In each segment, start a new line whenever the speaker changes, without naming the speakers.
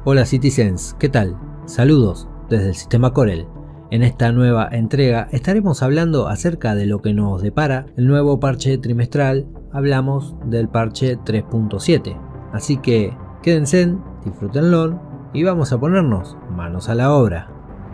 Hola Citizens, ¿qué tal? Saludos desde el sistema Corel. En esta nueva entrega estaremos hablando acerca de lo que nos depara el nuevo parche trimestral. Hablamos del parche 3.7. Así que quédense, disfrútenlo y vamos a ponernos manos a la obra.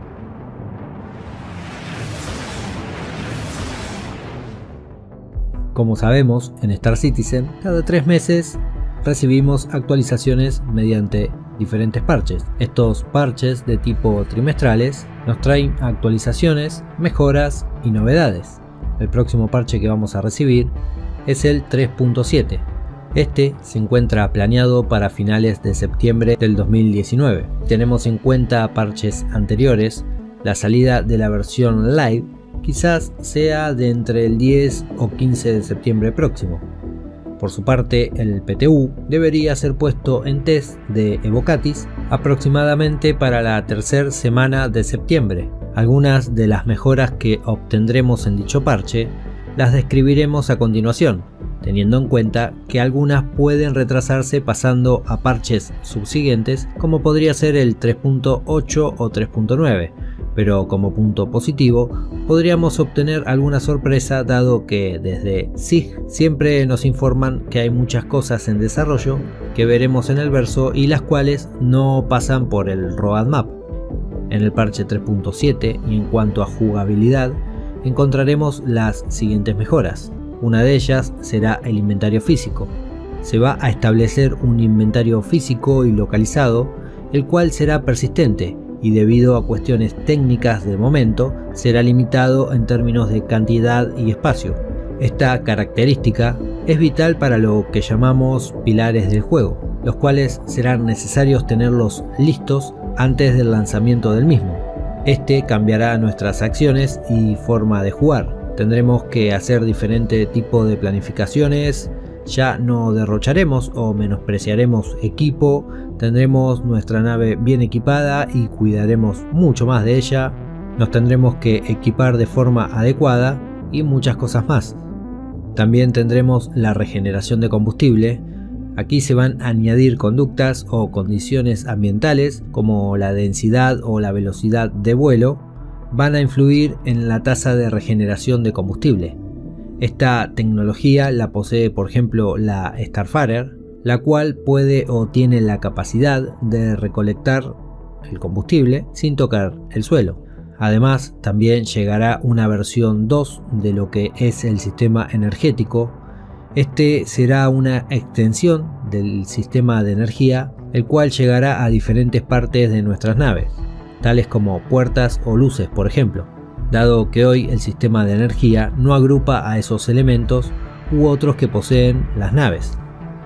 Como sabemos, en Star Citizen cada 3 meses recibimos actualizaciones mediante diferentes parches. Estos parches de tipo trimestrales nos traen actualizaciones, mejoras y novedades. El próximo parche que vamos a recibir es el 3.7. Este se encuentra planeado para finales de septiembre del 2019. Tenemos en cuenta parches anteriores. La salida de la versión live quizás sea de entre el 10 o 15 de septiembre próximo. Por su parte, el PTU debería ser puesto en test de Evocatis aproximadamente para la tercera semana de septiembre. Algunas de las mejoras que obtendremos en dicho parche las describiremos a continuación, teniendo en cuenta que algunas pueden retrasarse pasando a parches subsiguientes, como podría ser el 3.8 o 3.9. Pero como punto positivo, podríamos obtener alguna sorpresa dado que desde SIG siempre nos informan que hay muchas cosas en desarrollo que veremos en el verso y las cuales no pasan por el roadmap. En el parche 3.7 y en cuanto a jugabilidad, encontraremos las siguientes mejoras. Una de ellas será el inventario físico. Se va a establecer un inventario físico y localizado, el cual será persistente, y debido a cuestiones técnicas de momento será limitado en términos de cantidad y espacio. Esta característica es vital para lo que llamamos pilares del juego, los cuales serán necesarios tenerlos listos antes del lanzamiento del mismo. Este cambiará nuestras acciones y forma de jugar. Tendremos que hacer diferente tipo de planificaciones. Ya no derrocharemos o menospreciaremos equipo, tendremos nuestra nave bien equipada y cuidaremos mucho más de ella, nos tendremos que equipar de forma adecuada y muchas cosas más. También tendremos la regeneración de combustible. Aquí se van a añadir conductas o condiciones ambientales como la densidad o la velocidad de vuelo, van a influir en la tasa de regeneración de combustible. Esta tecnología la posee por ejemplo la Starfarer, la cual puede o tiene la capacidad de recolectar el combustible sin tocar el suelo. Además, también llegará una versión 2 de lo que es el sistema energético. Este será una extensión del sistema de energía, el cual llegará a diferentes partes de nuestras naves, tales como puertas o luces por ejemplo, dado que hoy el sistema de energía no agrupa a esos elementos u otros que poseen las naves.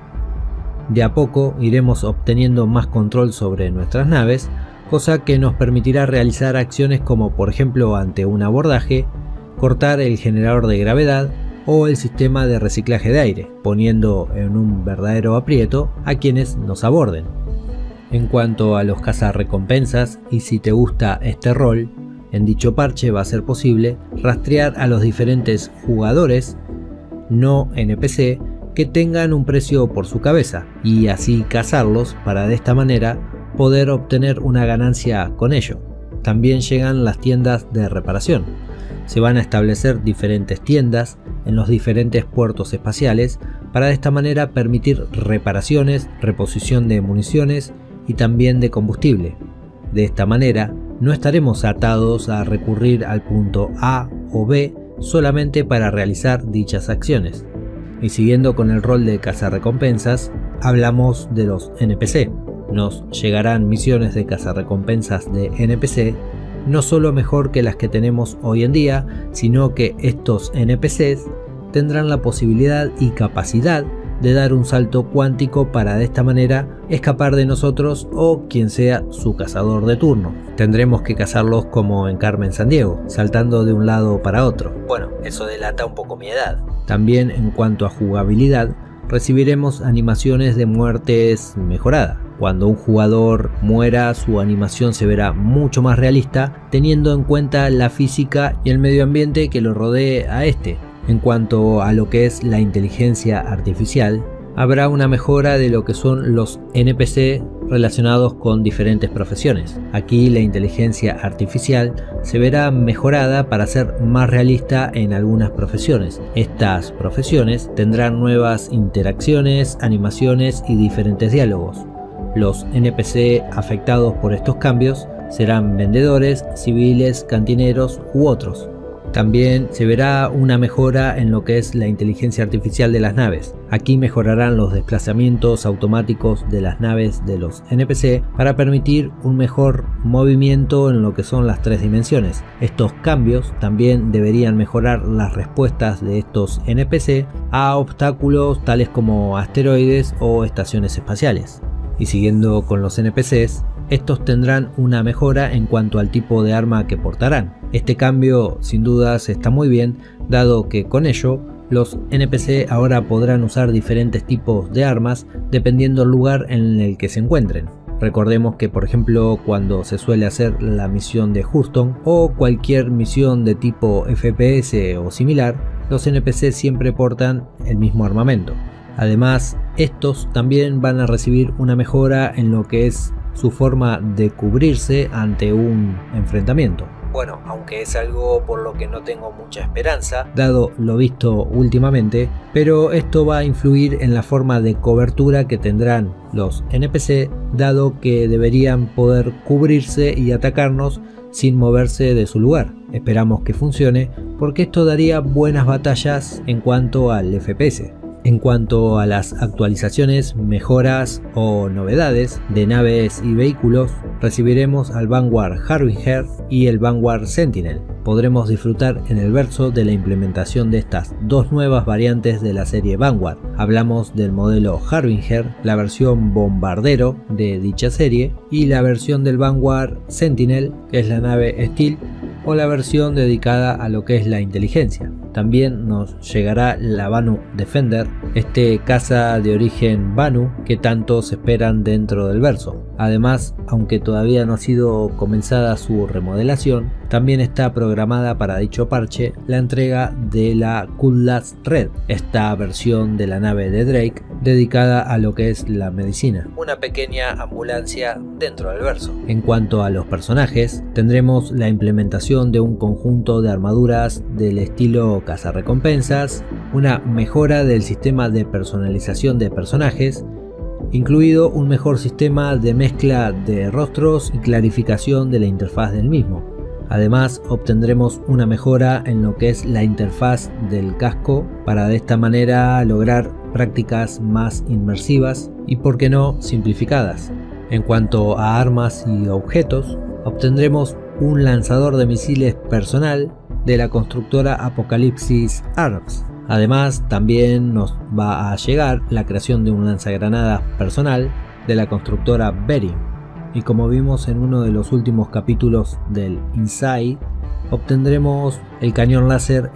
De a poco iremos obteniendo más control sobre nuestras naves, cosa que nos permitirá realizar acciones como por ejemplo ante un abordaje, cortar el generador de gravedad o el sistema de reciclaje de aire, poniendo en un verdadero aprieto a quienes nos aborden. En cuanto a los cazarrecompensas, y si te gusta este rol, en dicho parche va a ser posible rastrear a los diferentes jugadores no NPC que tengan un precio por su cabeza y así cazarlos para de esta manera poder obtener una ganancia con ello. También llegan las tiendas de reparación. Se van a establecer diferentes tiendas en los diferentes puertos espaciales para de esta manera permitir reparaciones, reposición de municiones y también de combustible. De esta manera no estaremos atados a recurrir al punto A o B solamente para realizar dichas acciones. Y siguiendo con el rol de cazarrecompensas, hablamos de los NPC. Nos llegarán misiones de cazarrecompensas de NPC, no solo mejor que las que tenemos hoy en día, sino que estos NPCs tendrán la posibilidad y capacidad de dar un salto cuántico para de esta manera escapar de nosotros o quien sea su cazador de turno. Tendremos que cazarlos como en Carmen Sandiego, saltando de un lado para otro. Bueno, eso delata un poco mi edad. También en cuanto a jugabilidad, recibiremos animaciones de muertes mejorada. Cuando un jugador muera, su animación se verá mucho más realista, teniendo en cuenta la física y el medio ambiente que lo rodee a este. En cuanto a lo que es la inteligencia artificial, habrá una mejora de lo que son los NPC relacionados con diferentes profesiones. Aquí la inteligencia artificial se verá mejorada para ser más realista en algunas profesiones. Estas profesiones tendrán nuevas interacciones, animaciones y diferentes diálogos. Los NPC afectados por estos cambios serán vendedores, civiles, cantineros u otros. También se verá una mejora en lo que es la inteligencia artificial de las naves. Aquí mejorarán los desplazamientos automáticos de las naves de los NPC para permitir un mejor movimiento en lo que son las 3 dimensiones. Estos cambios también deberían mejorar las respuestas de estos NPC a obstáculos tales como asteroides o estaciones espaciales. Y siguiendo con los NPCs, estos tendrán una mejora en cuanto al tipo de arma que portarán. Este cambio sin dudas está muy bien, dado que con ello los NPC ahora podrán usar diferentes tipos de armas dependiendo del lugar en el que se encuentren. Recordemos que por ejemplo cuando se suele hacer la misión de Houston o cualquier misión de tipo FPS o similar, los NPC siempre portan el mismo armamento. Además, estos también van a recibir una mejora en lo que es su forma de cubrirse ante un enfrentamiento. Bueno, aunque es algo por lo que no tengo mucha esperanza, dado lo visto últimamente, pero esto va a influir en la forma de cobertura que tendrán los NPC, dado que deberían poder cubrirse y atacarnos sin moverse de su lugar. Esperamos que funcione, porque esto daría buenas batallas en cuanto al FPS. En cuanto a las actualizaciones, mejoras o novedades de naves y vehículos, recibiremos al Vanguard Harbinger y el Vanguard Sentinel. Podremos disfrutar en el verso de la implementación de estas dos nuevas variantes de la serie Vanguard. Hablamos del modelo Harbinger, la versión bombardero de dicha serie, y la versión del Vanguard Sentinel, que es la nave Steel, o la versión dedicada a lo que es la inteligencia. También nos llegará la Banu Defender, este caza de origen Banu que tanto se esperan dentro del verso. Además, aunque todavía no ha sido comenzada su remodelación, también está programada para dicho parche la entrega de la Cutlass Red, esta versión de la nave de Drake dedicada a lo que es la medicina, una pequeña ambulancia dentro del verso. En cuanto a los personajes, tendremos la implementación de un conjunto de armaduras del estilo cazarrecompensas, una mejora del sistema de personalización de personajes, incluido un mejor sistema de mezcla de rostros y clarificación de la interfaz del mismo. Además, obtendremos una mejora en lo que es la interfaz del casco para de esta manera lograr prácticas más inmersivas y, por qué no, simplificadas. En cuanto a armas y objetos, obtendremos un lanzador de misiles personal de la constructora Apocalypse Arms. Además, también nos va a llegar la creación de un lanzagranadas personal de la constructora Bering. Y como vimos en uno de los últimos capítulos del Inside, obtendremos el cañón láser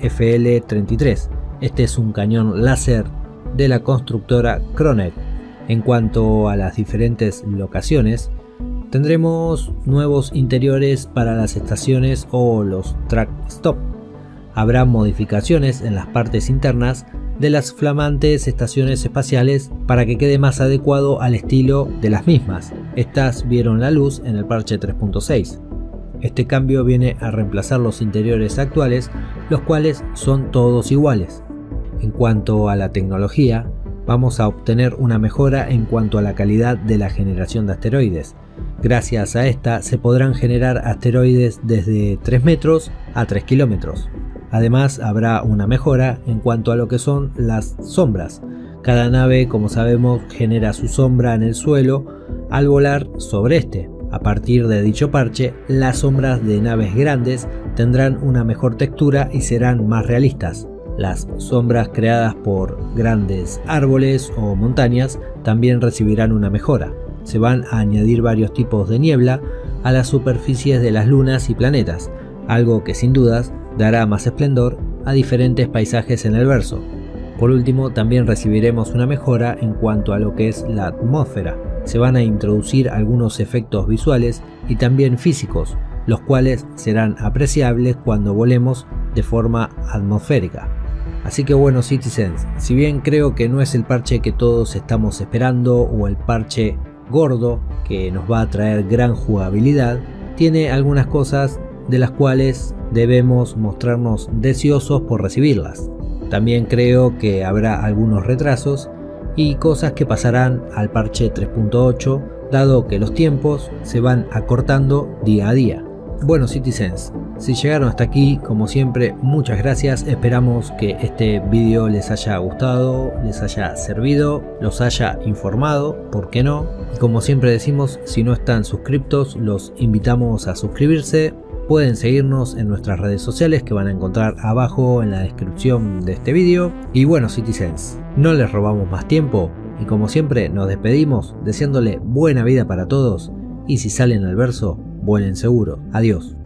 FL-33. Este es un cañón láser de la constructora Kronek. En cuanto a las diferentes locaciones, tendremos nuevos interiores para las estaciones o los track stop. Habrá modificaciones en las partes internas de las flamantes estaciones espaciales para que quede más adecuado al estilo de las mismas. Estas vieron la luz en el parche 3.6. Este cambio viene a reemplazar los interiores actuales, los cuales son todos iguales. En cuanto a la tecnología, vamos a obtener una mejora en cuanto a la calidad de la generación de asteroides. Gracias a esta se podrán generar asteroides desde 3 metros a 3 kilómetros. Además, habrá una mejora en cuanto a lo que son las sombras. Cada nave, como sabemos, genera su sombra en el suelo al volar sobre este. A partir de dicho parche, las sombras de naves grandes tendrán una mejor textura y serán más realistas. Las sombras creadas por grandes árboles o montañas también recibirán una mejora. Se van a añadir varios tipos de niebla a las superficies de las lunas y planetas, algo que sin dudas dará más esplendor a diferentes paisajes en el verso. Por último, también recibiremos una mejora en cuanto a lo que es la atmósfera. Se van a introducir algunos efectos visuales y también físicos, los cuales serán apreciables cuando volemos de forma atmosférica. Así que bueno, Citizens, si bien creo que no es el parche que todos estamos esperando o el parche gordo que nos va a traer gran jugabilidad, tiene algunas cosas de las cuales debemos mostrarnos deseosos por recibirlas. También creo que habrá algunos retrasos y cosas que pasarán al parche 3.8, dado que los tiempos se van acortando día a día. Bueno, Citizens, si llegaron hasta aquí, como siempre, muchas gracias. Esperamos que este vídeo les haya gustado, les haya servido, los haya informado, ¿por qué no? Y como siempre decimos, si no están suscriptos, los invitamos a suscribirse. Pueden seguirnos en nuestras redes sociales que van a encontrar abajo en la descripción de este vídeo. Y bueno, Citizens, no les robamos más tiempo y como siempre nos despedimos deseándole buena vida para todos y si salen al verso, vuelen seguro. Adiós.